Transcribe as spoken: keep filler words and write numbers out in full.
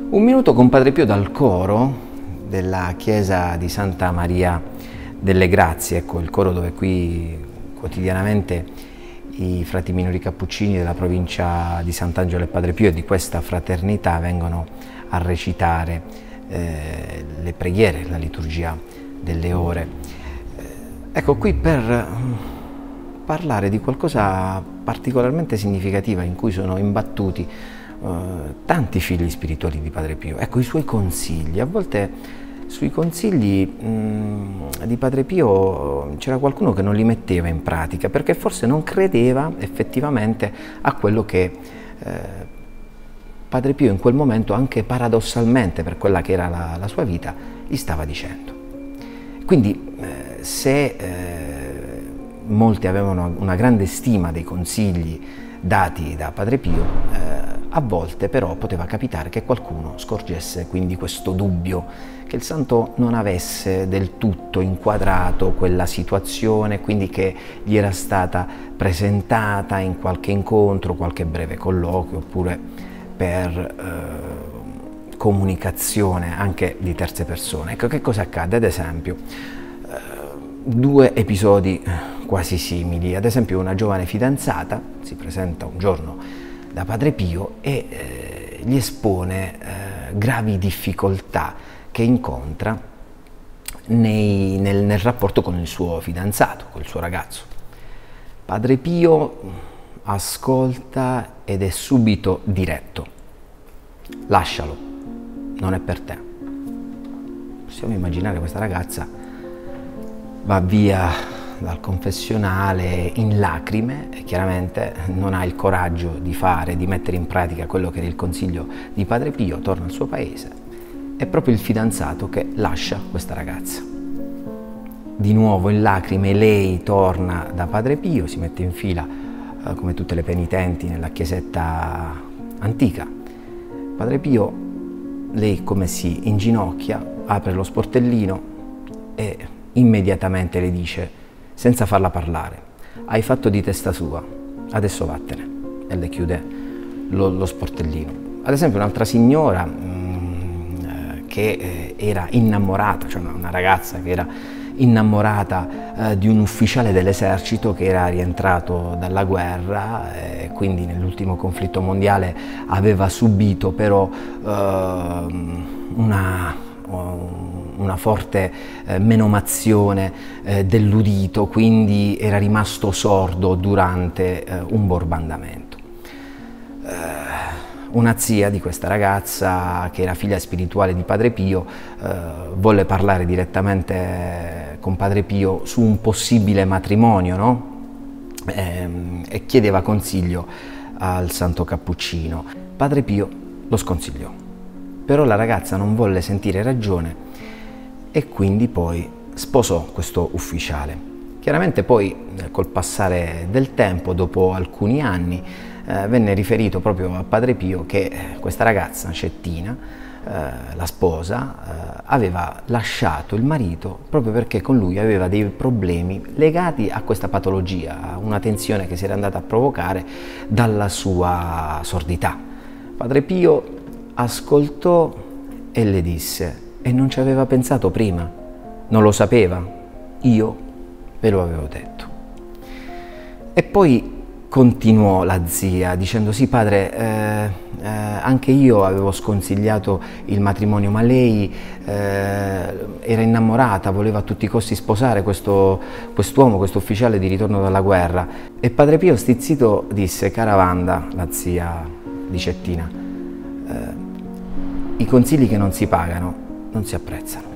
Un minuto con Padre Pio dal coro della chiesa di Santa Maria delle Grazie, ecco il coro dove qui quotidianamente i frati minori cappuccini della provincia di Sant'Angelo e Padre Pio e di questa fraternità vengono a recitare eh, le preghiere, la liturgia delle ore. Eh, ecco qui per parlare di qualcosa particolarmente significativa in cui sono imbattuti Uh, tanti figli spirituali di Padre Pio. Ecco i suoi consigli. A volte sui consigli mh, di Padre Pio c'era qualcuno che non li metteva in pratica perché forse non credeva effettivamente a quello che eh, Padre Pio in quel momento, anche paradossalmente per quella che era la, la sua vita, gli stava dicendo. Quindi eh, se eh, molti avevano una grande stima dei consigli dati da Padre Pio, eh, a volte però poteva capitare che qualcuno scorgesse quindi questo dubbio, che il santo non avesse del tutto inquadrato quella situazione, quindi che gli era stata presentata in qualche incontro, qualche breve colloquio, oppure per eh, comunicazione anche di terze persone. Ecco che cosa accade? Ad esempio, eh, due episodi quasi simili. Ad esempio una giovane fidanzata si presenta un giorno da Padre Pio e eh, gli espone eh, gravi difficoltà che incontra nei, nel, nel rapporto con il suo fidanzato, con il suo ragazzo. Padre Pio ascolta ed è subito diretto: lascialo, non è per te. Possiamo immaginare questa ragazza va via dal confessionale in lacrime e chiaramente non ha il coraggio di fare, di mettere in pratica quello che era il consiglio di Padre Pio, torna al suo paese. È proprio il fidanzato che lascia questa ragazza. Di nuovo in lacrime lei torna da Padre Pio, si mette in fila eh, come tutte le penitenti nella chiesetta antica. Padre Pio, lei come si inginocchia, apre lo sportellino e immediatamente le dice, senza farla parlare: hai fatto di testa sua, adesso vattene, e le chiude lo, lo sportellino. Ad esempio un'altra signora mh, che eh, era innamorata, cioè una, una ragazza che era innamorata eh, di un ufficiale dell'esercito che era rientrato dalla guerra e eh, quindi nell'ultimo conflitto mondiale aveva subito però eh, una una forte eh, menomazione eh, dell'udito, quindi era rimasto sordo durante eh, un bombardamento. Eh, una zia di questa ragazza, che era figlia spirituale di Padre Pio, eh, volle parlare direttamente con Padre Pio su un possibile matrimonio, no? eh, e chiedeva consiglio al santo cappuccino. Padre Pio lo sconsigliò, però la ragazza non volle sentire ragione e quindi poi sposò questo ufficiale. Chiaramente poi col passare del tempo, dopo alcuni anni, eh, venne riferito proprio a Padre Pio che questa ragazza, Cettina, eh, la sposa, eh, aveva lasciato il marito proprio perché con lui aveva dei problemi legati a questa patologia, a una tensione che si era andata a provocare dalla sua sordità. Padre Pio ascoltò e le disse: e non ci aveva pensato prima, non lo sapeva, io ve lo avevo detto. E poi continuò la zia dicendo: sì padre, eh, eh, anche io avevo sconsigliato il matrimonio, ma lei eh, era innamorata, voleva a tutti i costi sposare questo quest'uomo, questo ufficiale di ritorno dalla guerra. E Padre Pio stizzito disse: cara Wanda, la zia di Cettina, eh, i consigli che non si pagano non si apprezzano.